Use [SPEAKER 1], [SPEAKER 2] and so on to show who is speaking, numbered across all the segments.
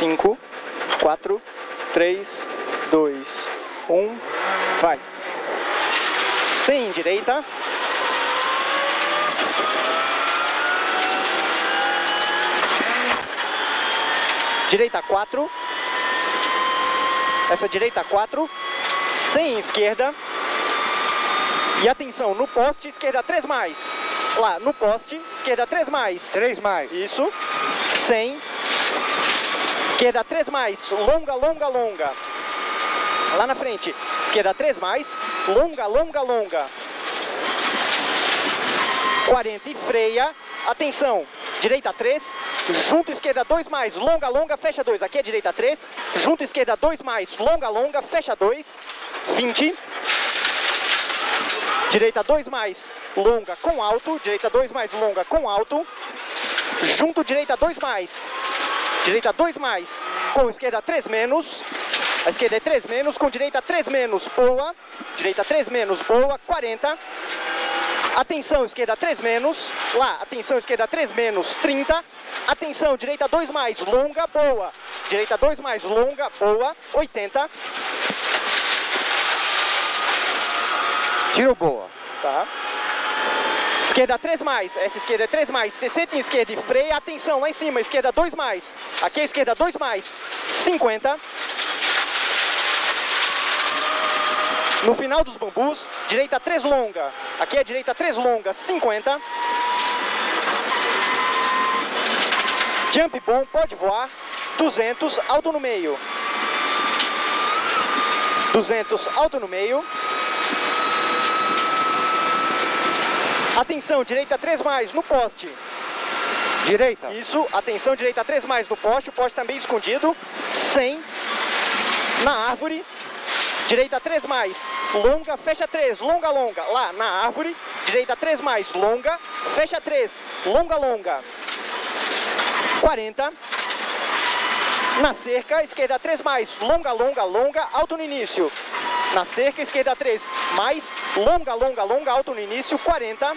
[SPEAKER 1] 5, 4, 3, 2, 1, vai. 100 direita. Direita 4. Essa direita 4. 100 esquerda. E atenção, no poste, esquerda 3 mais. Lá, no poste, esquerda 3 mais.
[SPEAKER 2] 3 mais.
[SPEAKER 1] Isso. 100. Esquerda 3 mais. Longa, longa, longa. Lá na frente, esquerda 3 mais. Longa, longa, longa. 40 e freia. Atenção, direita 3. Junto esquerda 2 mais. Longa, longa, fecha 2. Aqui é direita 3. Junto esquerda 2 mais. Longa, longa, fecha 2. 20. Direita 2 mais, longa com alto. Direita 2 mais, longa com alto. Junto direita 2 mais. Direita 2 mais, com esquerda 3 menos. A esquerda é 3 menos, com direita 3 menos, boa. Direita 3 menos, boa, 40. Atenção, esquerda 3 menos. Lá, atenção, esquerda 3 menos, 30. Atenção, direita 2 mais, longa, boa. Direita 2 mais, longa, boa, 80.
[SPEAKER 2] Tiro boa.
[SPEAKER 1] Tá. Esquerda 3 mais, essa esquerda é 3 mais, 60 em esquerda e freia, atenção, lá em cima, esquerda 2 mais, aqui é esquerda 2 mais, 50. No final dos bambus, direita 3 longa, aqui é direita 3 longa, 50. Jump bom, pode voar, 200, alto no meio. 200, alto no meio. Atenção, direita 3 mais, no poste.
[SPEAKER 2] Direita.
[SPEAKER 1] Isso, atenção, direita 3 mais no poste, o poste também escondido. 100. Na árvore. Direita 3 mais, longa, fecha 3, longa, longa. Lá, na árvore. Direita 3 mais, longa, fecha 3, longa, longa. 40. Na cerca, esquerda 3 mais, longa, longa, longa, alto no início. Na cerca, esquerda 3 mais, longa, longa, longa, alto no início, 40.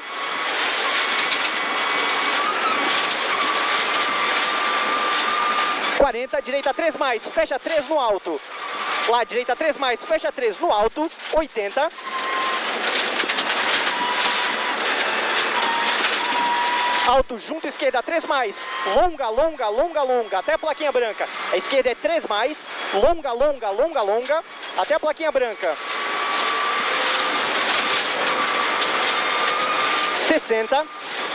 [SPEAKER 1] Direita 3 mais, fecha 3 no alto. Lá, direita 3 mais, fecha 3 no alto, 80. Alto junto, esquerda 3 mais, longa, longa, longa, longa, até a plaquinha branca. A esquerda é 3 mais, longa, longa, longa, longa, até a plaquinha branca. 60.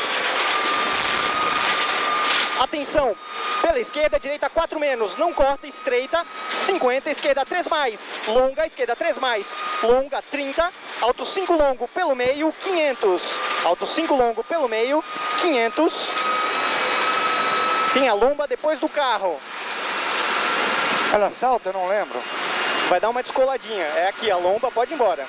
[SPEAKER 1] Atenção, pela esquerda, direita 4 menos, não corta, estreita. 50, esquerda 3 mais, longa, esquerda 3 mais, longa, 30. Alto 5 longo pelo meio, 500. Alto 5 longo pelo meio, 500. Tem a lomba depois do carro.
[SPEAKER 2] Ela salta, eu não lembro.
[SPEAKER 1] Vai dar uma descoladinha. É aqui a lomba, pode ir embora.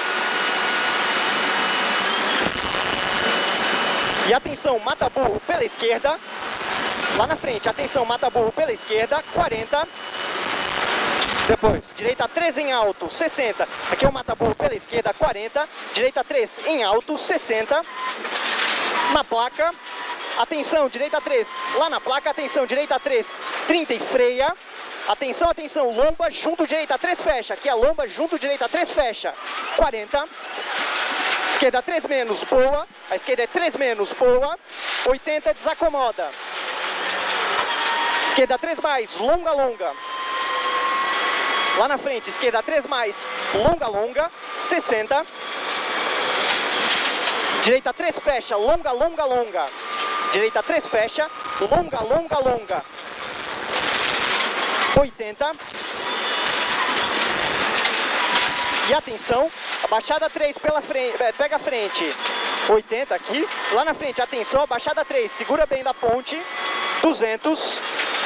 [SPEAKER 1] E atenção, mata burro pela esquerda. Lá na frente, atenção, mata burro pela esquerda, 40.
[SPEAKER 2] Depois.
[SPEAKER 1] Direita 3 em alto, 60. Aqui é o mata burro pela esquerda, 40. Direita 3 em alto, 60. Na placa, atenção, direita 3. Lá na placa, atenção, direita 3, 30 e freia. Atenção, atenção, lomba, junto, direita 3, fecha. Aqui a lomba, junto, direita 3, fecha. 40. Esquerda 3 menos, boa. A esquerda é 3 menos, boa. 80, desacomoda. Esquerda 3 mais, longa, longa. Lá na frente, esquerda 3 mais, longa, longa. 60. Direita 3 fecha, longa, longa, longa. Direita 3 fecha, longa, longa, longa. 80. E atenção, abaixada 3 pela frente, pega a frente. 80 aqui. Lá na frente, atenção, abaixada 3, segura bem da ponte. 200.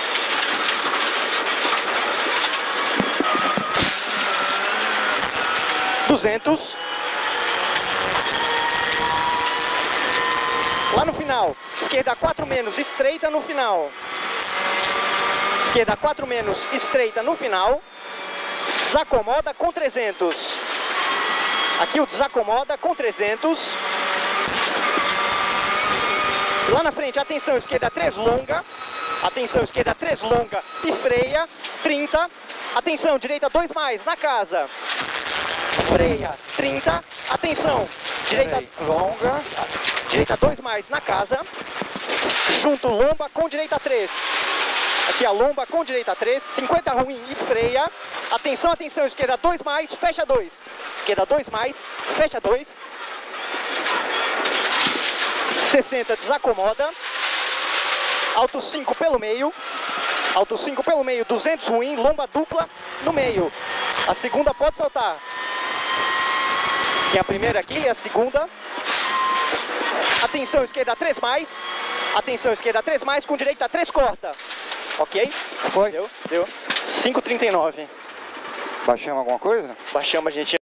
[SPEAKER 1] Lá no final, esquerda 4 menos, estreita no final. Esquerda 4 menos, estreita no final. Desacomoda com 300. Aqui o desacomoda com 300. Lá na frente, atenção, esquerda 3 longa. Atenção, esquerda 3, longa e freia. 30. Atenção, direita 2 mais, na casa. Freia, 30. Atenção, direita
[SPEAKER 2] longa.
[SPEAKER 1] Direita 2 mais, na casa. Junto, lomba com direita 3. Aqui a lomba com direita 3. 50 ruim e freia. Atenção, atenção, esquerda 2 mais, fecha 2. Esquerda 2 mais, fecha 2. 60, desacomoda. Alto 5 pelo meio. Alto 5 pelo meio, 200 ruim, lomba dupla no meio. A segunda pode soltar. Tem a primeira aqui e a segunda. Atenção, esquerda 3 mais. Atenção, esquerda 3 mais, com direita 3 corta. Ok?
[SPEAKER 2] Foi.
[SPEAKER 1] Deu. 5,39.
[SPEAKER 2] Baixamos alguma coisa?
[SPEAKER 1] Baixamos, a gente.